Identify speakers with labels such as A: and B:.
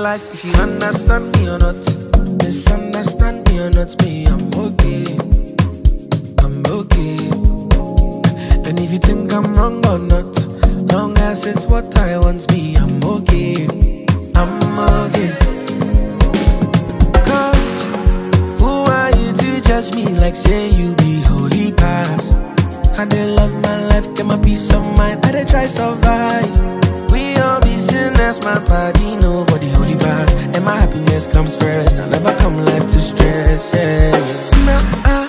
A: life if you understand me or not. Misunderstand me or not, me, I'm okay. I'm okay. And if you think I'm wrong or not, long as it's what I want, me, I'm okay. I'm okay. Cause who are you to judge me like say you be holy past? I dey love my life, get my peace of mind, I dey try survive. We all be sinners, my body, nobody holy past. And my happiness comes first, I never come life to stress, yeah. Now